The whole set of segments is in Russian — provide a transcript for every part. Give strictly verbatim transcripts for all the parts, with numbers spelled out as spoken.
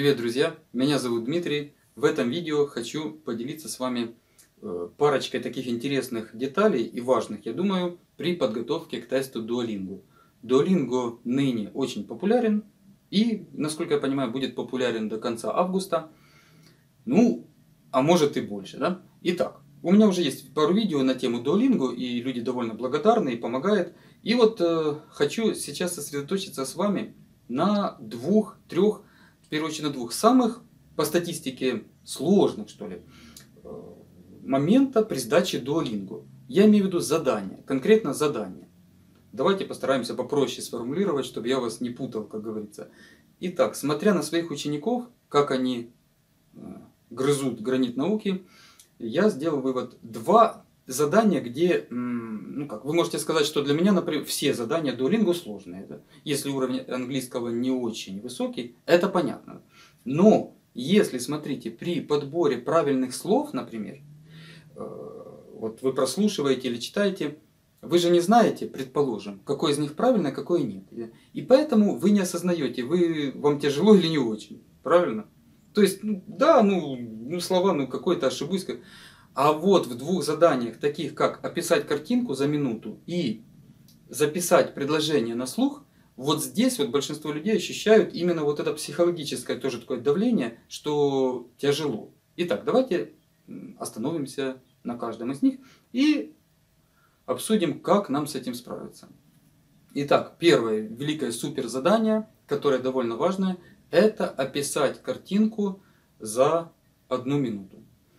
Привет, друзья! Меня зовут Дмитрий. В этом видео хочу поделиться с вами парочкой таких интересных деталей и важных, я думаю, при подготовке к тесту Duolingo. Duolingo ныне очень популярен и, насколько я понимаю, будет популярен до конца августа. Ну, а может и больше, да? Итак, у меня уже есть пару видео на тему Duolingo, и люди довольно благодарны и помогают. И вот э, хочу сейчас сосредоточиться с вами на двух, трех, в первую очередь на двух самых, по статистике, сложных, что ли, момента при сдаче Duolingo. Я имею в виду задание, конкретно задание. Давайте постараемся попроще сформулировать, чтобы я вас не путал, как говорится. Итак, смотря на своих учеников, как они грызут гранит науки, я сделал вывод. Два задания, где, ну как, вы можете сказать, что для меня, например, все задания Duolingo сложные. Да? Если уровень английского не очень высокий, это понятно. Но если, смотрите, при подборе правильных слов, например, вот вы прослушиваете или читаете, вы же не знаете, предположим, какой из них правильно, а какой нет. И поэтому вы не осознаете, вы, вам тяжело или не очень. Правильно? То есть, ну, да, ну, ну слова, ну какой-то ошибусь. А вот в двух заданиях, таких как описать картинку за минуту и записать предложение на слух, вот здесь вот большинство людей ощущают именно вот это психологическое тоже такое давление, что тяжело. Итак, давайте остановимся на каждом из них и обсудим, как нам с этим справиться. Итак, первое великое супер задание, которое довольно важное, это описать картинку за одну минуту.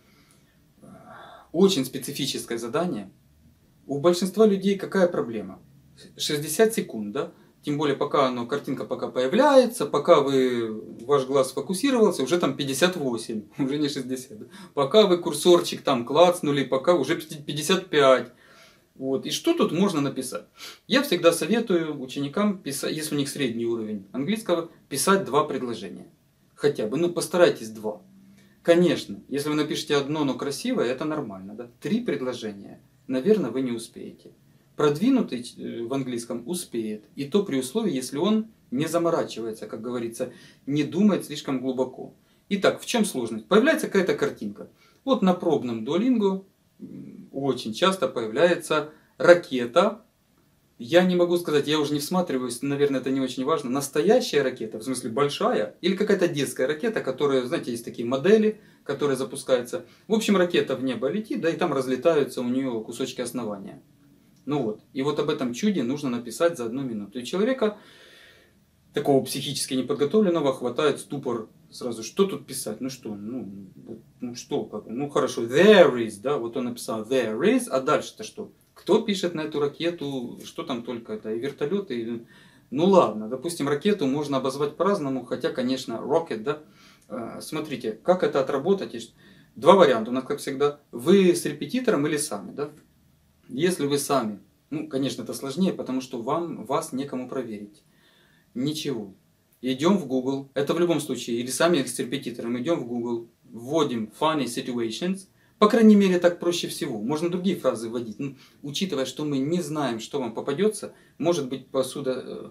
Очень специфическое задание. У большинства людей какая проблема? шестьдесят секунд, да? Тем более, пока оно, картинка пока появляется, пока вы, ваш глаз сфокусировался, уже там пятьдесят восемь, уже не шестьдесят. Да? Пока вы курсорчик там клацнули, пока уже пятьдесят пять. Вот. И что тут можно написать? Я всегда советую ученикам, писать, если у них средний уровень английского, писать два предложения. Хотя бы, ну постарайтесь два. Конечно, если вы напишете одно, но красивое, это нормально. Да? Три предложения, наверное, вы не успеете. Продвинутый в английском успеет. И то при условии, если он не заморачивается, как говорится, не думает слишком глубоко. Итак, в чем сложность? Появляется какая-то картинка. Вот на пробном Duolingo очень часто появляется ракета. Я не могу сказать, я уже не всматриваюсь, наверное, это не очень важно. Настоящая ракета, в смысле большая, или какая-то детская ракета, которая, знаете, есть такие модели, которые запускаются. В общем, ракета в небо летит, да, и там разлетаются у нее кусочки основания. Ну вот, и вот об этом чуде нужно написать за одну минуту. И человека, такого психически неподготовленного, хватает ступор сразу. Что тут писать? Ну что, ну, ну что, как, ну хорошо, there is, да, вот он написал there is, а дальше-то что? Кто пишет на эту ракету, что там только это, и вертолеты, и... ну ладно, допустим, ракету можно обозвать по-разному, хотя, конечно, rocket, да. Смотрите, как это отработать? Два варианта у нас, как всегда. Вы с репетитором или сами, да? Если вы сами, ну, конечно, это сложнее, потому что вам, вас некому проверить. Ничего. Идем в Google, это в любом случае, или сами, или с репетитором, идем в Google, вводим funny situations. По крайней мере, так проще всего. Можно другие фразы вводить. Ну, учитывая, что мы не знаем, что вам попадется, может быть посуда,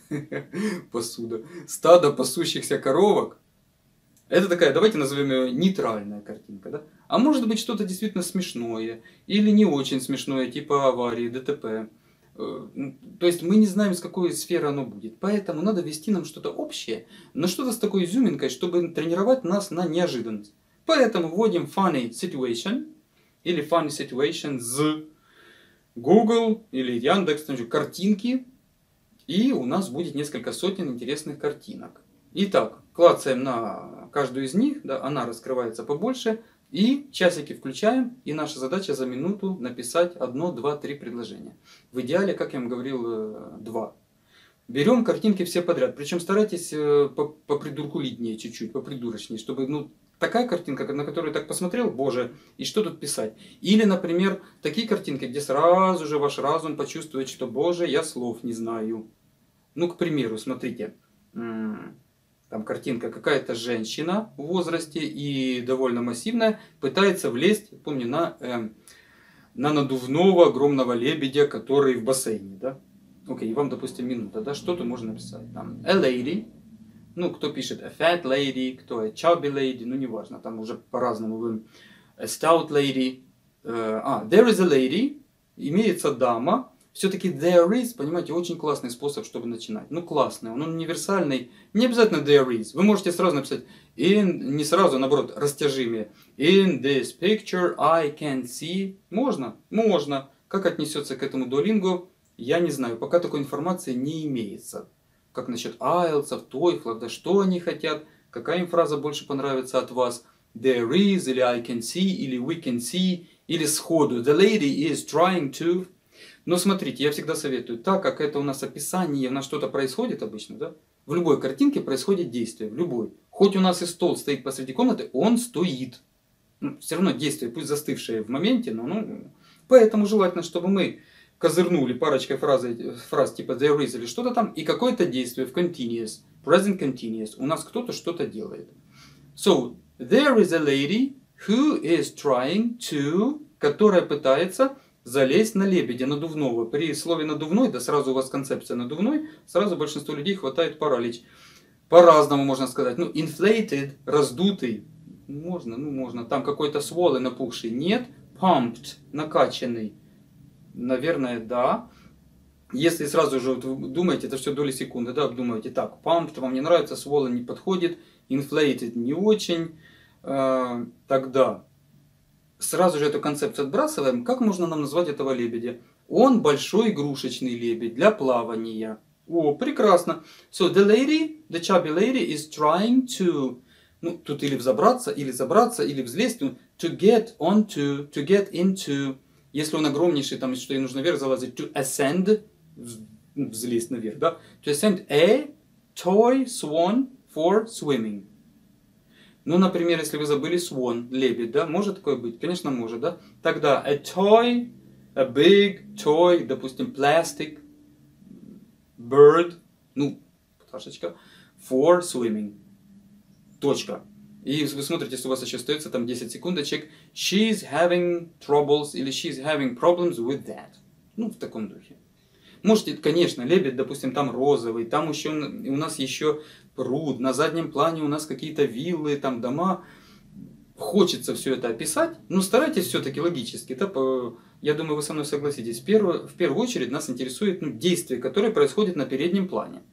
посуда, стадо пасущихся коровок. Это такая, давайте назовем ее нейтральная картинка. Да? А может быть что-то действительно смешное или не очень смешное, типа аварии, ДТП. То есть мы не знаем, с какой сферы оно будет. Поэтому надо ввести нам что-то общее, но что-то с такой изюминкой, чтобы тренировать нас на неожиданность. Поэтому вводим funny situation или funny situations Google или Яндекс, картинки, и у нас будет несколько сотен интересных картинок. Итак, клацаем на каждую из них, да, она раскрывается побольше, и часики включаем, и наша задача за минуту написать одно, два, три предложения. В идеале, как я вам говорил, два. Берем картинки все подряд, причем старайтесь по, по придуркулитнее чуть-чуть, попридурочнее, чтобы, ну, такая картинка, на которую так посмотрел, боже, и что тут писать? Или, например, такие картинки, где сразу же ваш разум почувствует, что, боже, я слов не знаю. Ну, к примеру, смотрите, там картинка, какая-то женщина в возрасте и довольно массивная, пытается влезть, помню, на, э, на надувного огромного лебедя, который в бассейне, да? Окей, вам, допустим, минута, да? Что тут можно написать? Там, a lady Ну, кто пишет a fat lady, кто a chubby lady, ну, неважно, там уже по-разному вы. A stout lady. Uh, а, there is a lady, имеется дама. Все-таки there is, понимаете, очень классный способ, чтобы начинать. Ну, классный, он универсальный. Не обязательно there is. Вы можете сразу написать in, не сразу, наоборот, растяжимее. In this picture I can see. Можно? Можно. Как отнесется к этому Duolingo, я не знаю. Пока такой информации не имеется. Как насчет айлтсов, TOEFL, да что они хотят, какая им фраза больше понравится от вас. There is, или I can see, или we can see, или сходу. The lady is trying to... Но смотрите, я всегда советую, так как это у нас описание, у нас что-то происходит обычно, да? В любой картинке происходит действие, в любой. Хоть у нас и стол стоит посреди комнаты, он стоит. Ну, все равно действие, пусть застывшее в моменте, но ну... Поэтому желательно, чтобы мы козырнули парочкой фраз, фраз типа there is или что-то там, и какое-то действие в continuous, present continuous. У нас кто-то что-то делает. So, there is a lady who is trying to, которая пытается залезть на лебедя надувного. При слове надувной, да сразу у вас концепция надувной, сразу большинство людей хватает паралич. По-разному можно сказать. Ну, inflated, раздутый. Можно, ну можно. Там какой-то swollen, напухший. Нет. Pumped, накачанный. Наверное, да. Если сразу же вот вы думаете, это все доли секунды, да, обдумываете. Так, pumped вам не нравится, swollen не подходит, inflated не очень. Э, тогда сразу же эту концепцию отбрасываем. Как можно нам назвать этого лебедя? Он большой игрушечный лебедь для плавания. О, прекрасно. So the lady, the chubby lady is trying to... Ну, тут или взобраться, или забраться, или взлезть. To get onto, to get into... Если он огромнейший, там, что ей нужно вверх залазить, to ascend, взлезть наверх, да? To ascend a toy swan for swimming. Ну, например, если вы забыли swan, лебедь, да? Может такое быть? Конечно, может, да? Тогда a toy, a big toy, допустим, plastic bird, ну, пташечка, for swimming. Точка. И вы смотрите, если у вас еще остается там десять секундочек. She's having troubles или she's having problems with that. Ну, в таком духе. Можете, конечно, лебедь, допустим, там розовый, там еще у нас еще пруд, на заднем плане у нас какие-то виллы, там дома. Хочется все это описать, но старайтесь все-таки логически. Да, по, я думаю, вы со мной согласитесь. В первую, в первую очередь нас интересует ну, действие, которое происходит на переднем плане.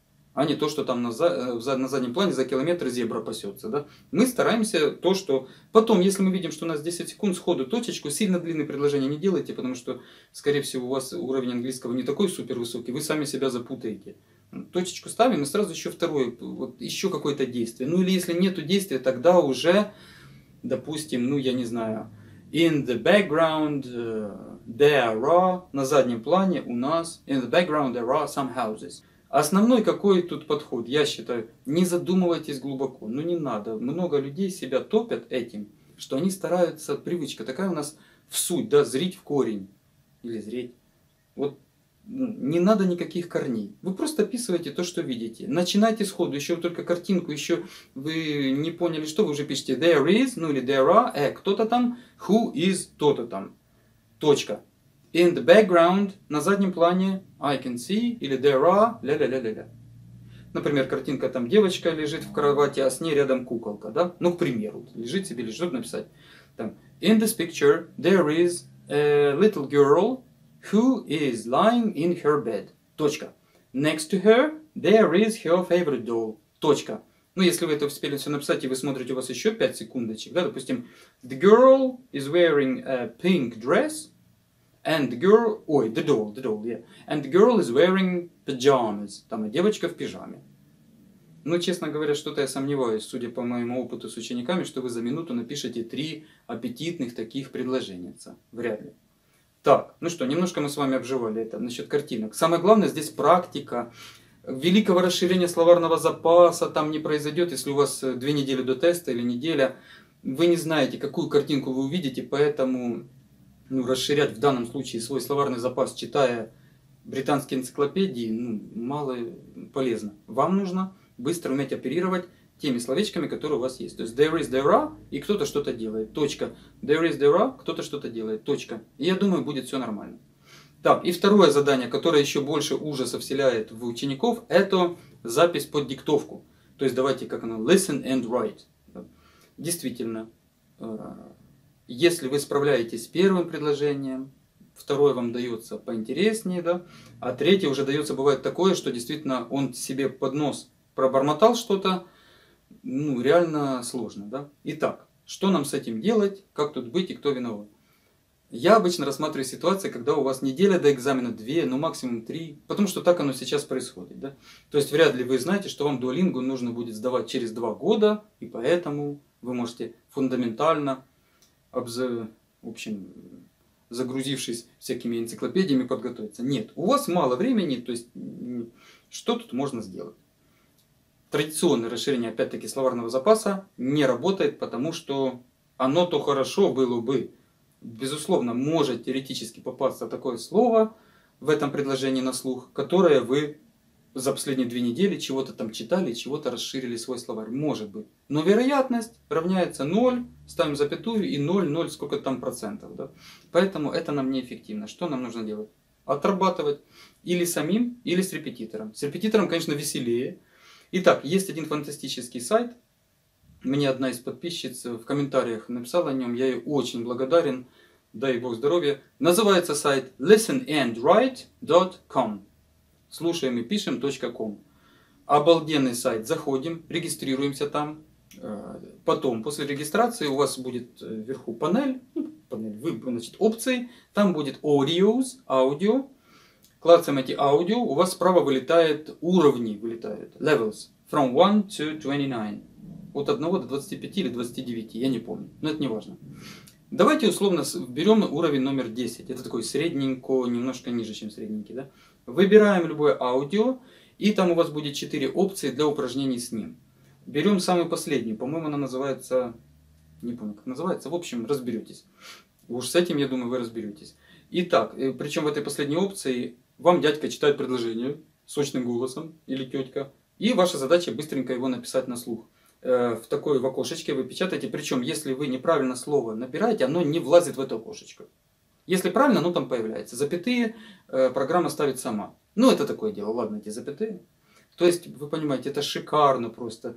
А не то, что там на, за, на заднем плане за километр зебра пасется. Да? Мы стараемся то, что... Потом, если мы видим, что у нас десять секунд, сходу точечку, сильно длинные предложения не делайте, потому что, скорее всего, у вас уровень английского не такой супер высокий, вы сами себя запутаете. Точечку ставим и сразу еще второе, вот еще какое-то действие. Ну или если нету действия, тогда уже, допустим, ну я не знаю, in the background uh, there are, на заднем плане у нас, in the background there are some houses. Основной какой тут подход, я считаю, не задумывайтесь глубоко, ну не надо. Много людей себя топят этим, что они стараются, привычка такая у нас в суть, да, зрить в корень. Или зреть. Вот ну, не надо никаких корней. Вы просто описываете то, что видите. Начинайте сходу, еще только картинку, еще вы не поняли, что вы уже пишете there is, ну или there are, э, кто-то там, who is, то-то там. Точка. In the background, на заднем плане, I can see, или there are, ля-ля-ля-ля-ля. Например, картинка, там девочка лежит в кровати, а с ней рядом куколка, да? Ну, к примеру, лежит себе, лежит, написать. Там, in this picture, there is a little girl who is lying in her bed. Точка. Next to her, there is her favorite doll. Точка. Ну, если вы это успели все написать, и вы смотрите, у вас еще пять секундочек, да, допустим, the girl is wearing a pink dress, and the girl, ой, the doll, the doll, yeah, and the girl is wearing pajamas, там, и девочка в пижаме. Ну, честно говоря, что-то я сомневаюсь, судя по моему опыту с учениками, что вы за минуту напишите три аппетитных таких предложения. Вряд ли. Так, ну что, немножко мы с вами обживали это насчет картинок. Самое главное здесь практика. Великого расширения словарного запаса там не произойдет, если у вас две недели до теста или неделя. Вы не знаете, какую картинку вы увидите, поэтому ну, расширять в данном случае свой словарный запас, читая британские энциклопедии, ну, мало полезно. Вам нужно быстро уметь оперировать теми словечками, которые у вас есть. То есть there is, there are, и кто-то что-то делает. Точка. There is, there are, кто-то что-то делает. Точка. И я думаю, будет все нормально. Так, и второе задание, которое еще больше ужаса вселяет в учеников, это запись под диктовку. То То есть давайте, как оно, listen and write. Действительно, если вы справляетесь с первым предложением, второе вам дается поинтереснее, да, а третье уже дается, бывает такое, что действительно он себе под нос пробормотал что-то, ну, реально сложно, да. Итак, что нам с этим делать, как тут быть и кто виноват? Я обычно рассматриваю ситуации, когда у вас неделя до экзамена, две, ну максимум три, потому что так оно сейчас происходит, да. То есть вряд ли вы знаете, что вам Duolingo нужно будет сдавать через два года, и поэтому вы можете фундаментально, в общем, загрузившись всякими энциклопедиями, подготовиться. Нет, у вас мало времени, то есть что тут можно сделать? Традиционное расширение, опять-таки, словарного запаса не работает, потому что оно то хорошо было бы. Безусловно, может теоретически попасться такое слово в этом предложении на слух, которое вы за последние две недели чего-то там читали, чего-то расширили свой словарь. Может быть. Но вероятность равняется ноль, ставим запятую и ноль, ноль, сколько там процентов. Да? Поэтому это нам неэффективно. Что нам нужно делать? Отрабатывать или самим, или с репетитором. С репетитором, конечно, веселее. Итак, есть один фантастический сайт. Мне одна из подписчиц в комментариях написала о нем. Я ей очень благодарен. Дай бог здоровья. Называется сайт listen and write dot com. Слушаем и пишем точка ком. Обалденный сайт. Заходим, регистрируемся там. Потом, после регистрации, у вас будет вверху панель. Ну, панель выбор, значит, опции. Там будет audios, аудио. Клацаем эти аудио. У вас справа вылетает уровни. Вылетают. Levels. From one to twenty-nine. От одного до двадцати пяти или двадцати девяти. Я не помню. Но это не важно. Давайте условно берем уровень номер десять. Это такой средненько, немножко ниже, чем средненький. Да? Выбираем любое аудио. И там у вас будет четыре опции для упражнений с ним. Берем самый последний. По-моему, она называется... Не помню, как называется. В общем, разберетесь. Уж с этим, я думаю, вы разберетесь. Итак, причем в этой последней опции вам дядька читает предложение сочным голосом или тетка. И ваша задача быстренько его написать на слух. В такой в окошечке вы печатаете. Причем, если вы неправильно слово набираете, оно не влазит в это окошечко. Если правильно, оно там появляется. Запятые программа ставит сама. Ну, это такое дело. Ладно, эти запятые. То есть, вы понимаете, это шикарно просто.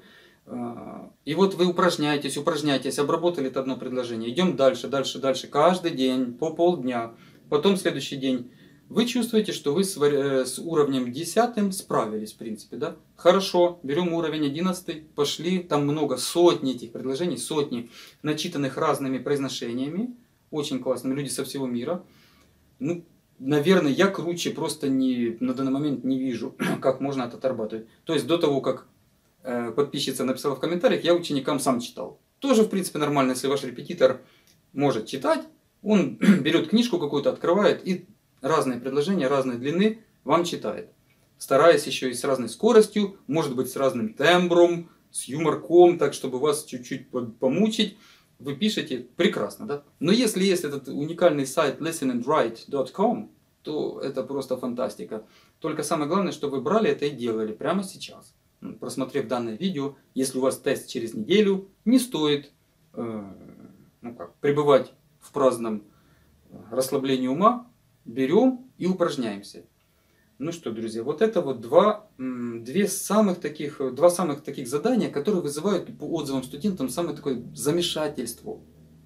И вот вы упражняетесь, упражняетесь, обработали это одно предложение. Идем дальше, дальше, дальше. Каждый день, по полдня. Потом следующий день. Вы чувствуете, что вы с, с уровнем десятым справились, в принципе, да? Хорошо, берем уровень одиннадцатый, пошли, там много, сотни этих предложений, сотни, начитанных разными произношениями, очень классными, люди со всего мира. Ну, наверное, я круче просто не, на данный момент не вижу, как можно это отрабатывать. То есть, до того, как э, подписчица написала в комментариях, я ученикам сам читал. Тоже, в принципе, нормально, если ваш репетитор может читать, он берет книжку какую-то, открывает и разные предложения, разной длины вам читает. Стараясь еще и с разной скоростью, может быть с разным тембром, с юморком, так чтобы вас чуть-чуть помучить. Вы пишете прекрасно, да? Но если есть этот уникальный сайт listen and write dot com, то это просто фантастика. Только самое главное, чтобы вы брали это и делали прямо сейчас. Просмотрев данное видео, если у вас тест через неделю, не стоит э, ну как, пребывать в праздном расслаблении ума. Берем и упражняемся. Ну что, друзья, вот это вот два, две самых таких, два самых таких задания, которые вызывают по отзывам студентам самое такое замешательство.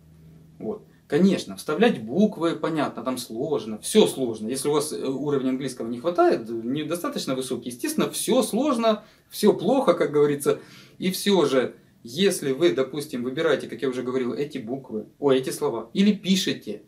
Вот. Конечно, вставлять буквы, понятно, там сложно, все сложно. Если у вас уровень английского не хватает, недостаточно высокий, естественно, все сложно, все плохо, как говорится. И все же, если вы, допустим, выбираете, как я уже говорил, эти буквы, ой, эти слова, или пишете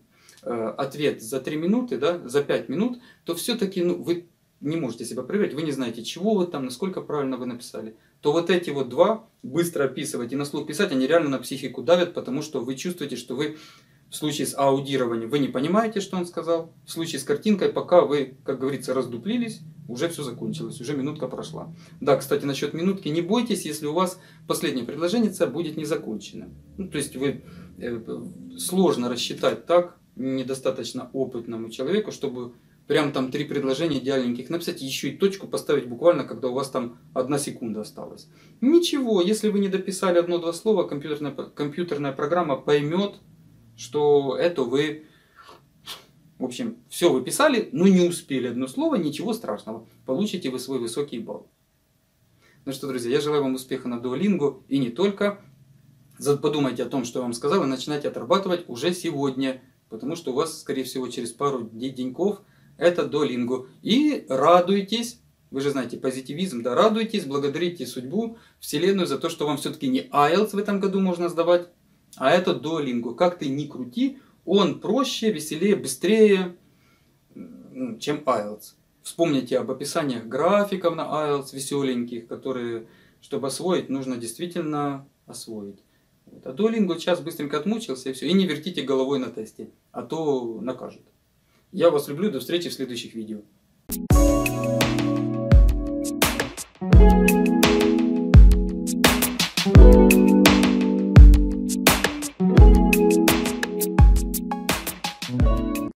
ответ за три минуты, да, за пять минут, то все-таки ну, вы не можете себя проверить, вы не знаете, чего вы там, насколько правильно вы написали. То вот эти вот два, быстро описывать и на слух писать, они реально на психику давят, потому что вы чувствуете, что вы в случае с аудированием вы не понимаете, что он сказал. В случае с картинкой, пока вы, как говорится, раздуплились, уже все закончилось, уже минутка прошла. Да, кстати, насчет минутки, не бойтесь, если у вас последнее предложение будет не закончено. Ну, то есть вы э, сложно рассчитать так, недостаточно опытному человеку, чтобы прям там три предложения идеальненьких написать, еще и точку поставить буквально, когда у вас там одна секунда осталась. Ничего, если вы не дописали одно-два слова, компьютерная, компьютерная программа поймет, что это вы, в общем, все вы писали, но не успели одно слово, ничего страшного. Получите вы свой высокий балл. Ну что, друзья, я желаю вам успеха на Duolingo и не только. Подумайте о том, что я вам сказал, и начинайте отрабатывать уже сегодня, потому что у вас, скорее всего, через пару деньков это Duolingo. И радуйтесь, вы же знаете, позитивизм, да, радуйтесь, благодарите судьбу, Вселенную за то, что вам все-таки не айлтс в этом году можно сдавать, а это Duolingo. Как ты ни крути, он проще, веселее, быстрее, чем айлтс. Вспомните об описаниях графиков на айлтс веселеньких, которые, чтобы освоить, нужно действительно освоить. Вот. А Duolingo час быстренько отмучился и все. И не вертите головой на тесте, а то накажут. Я вас люблю, до встречи в следующих видео.